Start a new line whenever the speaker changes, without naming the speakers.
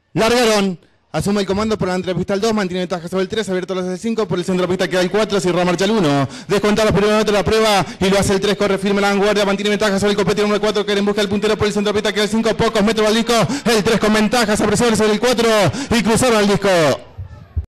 Largaron. Asume el comando por la entrepista el 2, mantiene ventaja sobre el 3, abierto los el 5, por el centropista queda el 4, cierra marcha el 1. Descontar los primeros metros de la prueba y lo hace el 3, corre firme la vanguardia, mantiene ventaja sobre el competidor número 4, que en busca del puntero por el centropista queda el 5, pocos metros al disco, el 3 con ventaja, se aprecia sobre el 4 y cruzaron al disco.